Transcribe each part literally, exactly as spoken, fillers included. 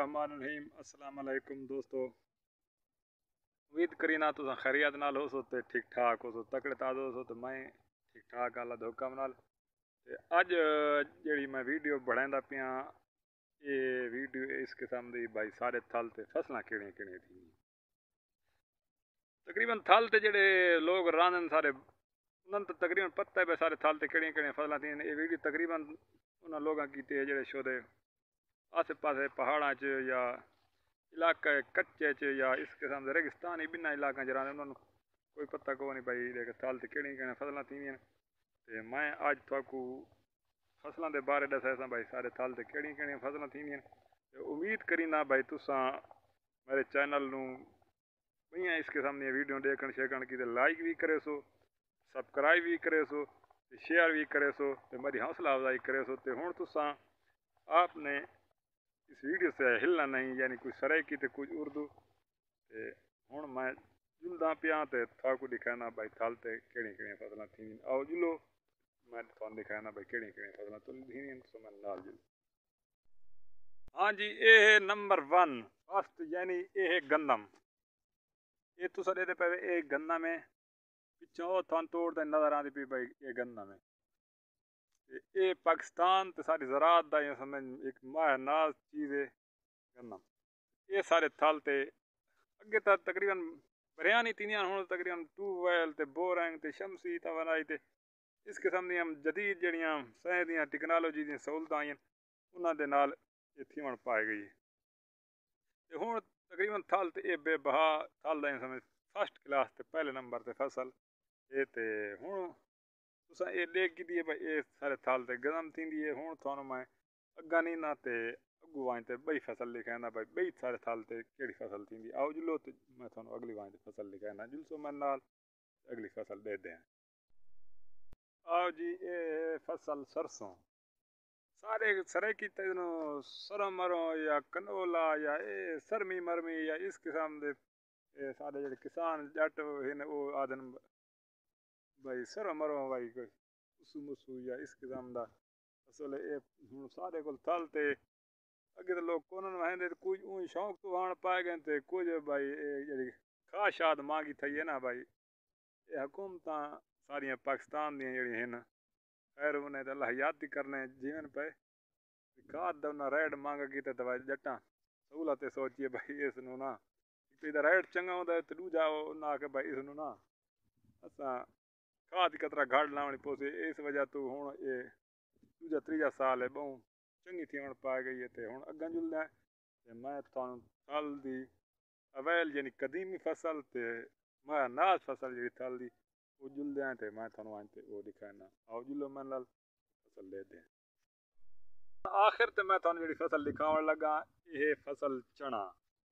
الرحمن الرحیم السلام علیکم دوستو، امید کرینا تو خیریت نال ہو سو تے ٹھیک ٹھاک ہو سو تکڑے تازہ ہو سو تے میں ٹھیک ٹھاک اللہ دے حکم نال تے اج جیڑی میں ویڈیو بنایندا پیاں یہ ویڈیو اس قسم دی بھائی سارے تھل تے فصلاں کیڑیاں کیڑیاں تھی تقریباً تھل تے جڑے لوگ رہندے سارے انہاں تے تقریباً پتہ ہے سارے تھل تے کیڑیاں کیڑیاں فصلاں تھیں. یہ ویڈیو تقریباً انہاں لوگاں کیتے ہے جڑے شودے آسے پاسے پہاڑاں چ یا علاقہ کچے چ یا اس قسم دے ریگستانی بنا علاقہ چ رہندے انہاں نوں کوئی پتہ کو نہیں بھائی دے تھل تے کیڑیاں کیڑیاں فصلاں تھیندیاں تے میں اج تھاکو فصلاں دے بارے دساں بھائی سارے تھل تے کیڑیاں کیڑیاں فصلاں تھیندیاں تے امید کرینا بھائی تساں میرے چینل نوں بھئی اس قسم دی ویڈیو دیکھن شیکن کی تے لائک بھی کرے سو سبسکرائب بھی کرے سو تے شیئر بھی کرے سو تے میری حوصلہ افزائی کرے سو تے ہن تساں آپ نے اس ویڈیو سے ہلنا نہیں یعنی کچھ سرائکی تے کچھ اردو تے ہن میں جلدا پیاں تے تھاکو دکھانا بھائی تھل تے کیڑیاں کیڑیاں فصلاں تھیندیاں آؤ جلو میں تھانوں دکھانا بھائی کیڑیاں کیڑیاں فصلاں تھیندیاں سو میں نال جلو. ہاں جی یہ ہے نمبر ون فسٹ یعنی یہ ہے گندم. یہ تو سر دے پہ یہ گندم ہے پچھوں تھان توڑ دے نظر آندی پی بھائی یہ گندم ہے. یہ پاکستان تے ساری زراعت دا یہ سمجھ ایک ماہ ناز چیز ہے گندم. یہ سارے تھل تے اگے تا تقریباً بریانی تینیاں ہون تقریباً ٹیوب ویل تے بورنگ تے شمسی توانائی تے اس قسم دیاں جدید جڑیاں سائنس دیاں ٹیکنالوجی دیاں سہولتاں آئیاں انہاں دے نال یہ تھیون پائے گئی تے ہن تقریباً تھل تے یہ بے بہا تھل دا سمجھ فرسٹ کلاس تے پہلے نمبر تے فصل یہ تے ہن تساں یہ دیکھ کی بھائی یہ سارے تھل تے گندم تھیندی ہے. ہن تھانوں میں اگا نہیں نہ تے اگو وائن تے بئی فصل لکھانا بھائی بئی سارے تھل تے کیڑی فصل تھیندی آؤ جلو تے میں تھانوں اگلی وائن تے فصل لکھانا جلسو میں نال اگلی فصل دے دیں. آؤ جی یہ فصل سرسوں سارے سرائکی تے سرم مروں یا کنولا یا اے سرمی مرمی یا اس قسم دے سارے جڑے کسان جٹ ہیں وہ آدن بھائی سرم مروں بھائی کوئی اسو مسو یا اس قسم دا اصل اے ہن سارے کول تھل تے اگے تے لوگ کونن وہندے تے کچھ اون شوق تو وہن پائے گئے تے کچھ بھائی اے جڑی خواہشات مانگی تھی ہے نا بھائی یہ حکومتاں ساریاں پاکستان دیاں جڑی ہیں خیر انہیں تے اللہ یاد ہی کرنے جیون پہ کھاد دا انہاں ریٹ مانگ کی تے دوائی جٹاں سہولت سوچیے بھائی اس نوں نا ایک ریٹ چنگا ہوندا تے دوجا انہاں آکھے بھائی اس نوں نا اساں کھاد کترا گھٹ لاونی پوسی اس وجہ تو ہن یہ دوجا تیجا سال ہے بہوں چنگی تھیون پائے گئی ہے تے ہن اگاں جلدا ہے تے میں تھانوں تھل دی اویل یعنی قدیمی فصل تے میں ناز فصل جڑی تھل دی وہ جلدے ہیں تے میں تھانوں وائن تے وہ دکھانا آؤ جلو میں نال فصل دے دیں. آخر تے میں تھانوں جڑی فصل دکھاون لگا یہ فصل چنا.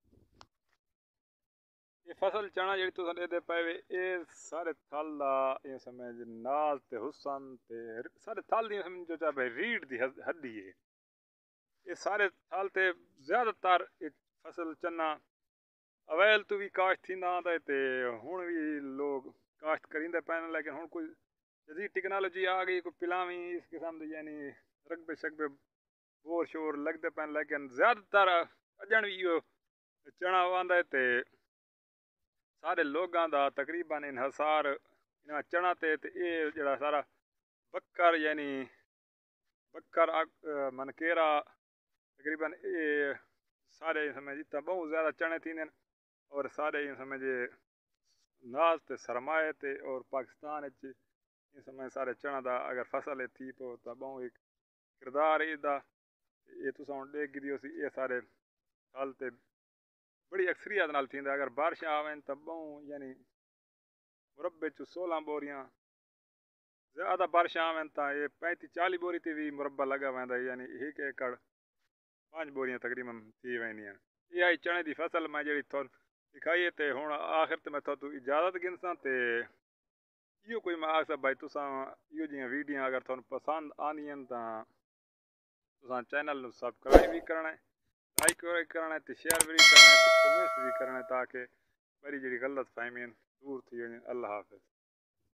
یہ فصل چنا جڑی تساں دے پے یہ سارے تھل دا یہ سمجھ ناز تے حسن تے سارے تھل دی سمجھ جو بھائی ریڑھ دی ہڈی ہے. یہ سارے تھل تے زیادہ تر فصل چنا اویل تو بھی کاشت تھیندا آندا تے ہن بھی لوگ کاشت کریندے پے لیکن ہن کوئی جدید ٹیکنالوجی آ گئی کوئی پلاویں اس قسم دی یعنی رقبے شقبے بور شور لگتے پے لیکن زیادہ تر اجن بھی چنا آندا تے سارے لوگاں دا تقریباً انحصار انہاں چنا تے تے یہ جڑا سارا بکر یعنی بکر منکیرا تقریباً یہ سارے سمجھ اتنا بہت زیادہ چنے تھیندے اور سارے سمجھے ناز تے سرمایہ تے اور پاکستان وچ یہ سمجھ سارے چنا دا اگر فصل تھی پو تا بہوں ایک کردار دا یہ تساں ہن دیکھ گئی سی یہ سارے تھل تے بڑی اکثریت نال تھیندا اگر بارشاں آویں تا بہوں یعنی مربے چ سولہ بوریاں زیادہ بارشاں آویں تا یہ پینتی چالی بوری تے بھی مربع لگا ویندا یعنی ایک ایکڑ پانچ بوریاں تقریباً تھی ویندیاں. یہ آئی چنے دی فصل میں جڑی تھانوں دکھائی تے ہن آخر تے میں تھانوں اجازت گھنساں تے یہ کوئی میں آکھدا بھائی تساں یہ جیاں ویڈیو اگر تھانوں پسند آندیاں تاں تساں چینل نوں سبسکرائب بھی کرنا ہے لائک بھی کرنا ہے تے شیئر بھی کرنا ہے تے کمنٹ بھی کرنا ہے تاکہ میری جڑی غلط فہمیاں دور تھی وین. اللہ حافظ.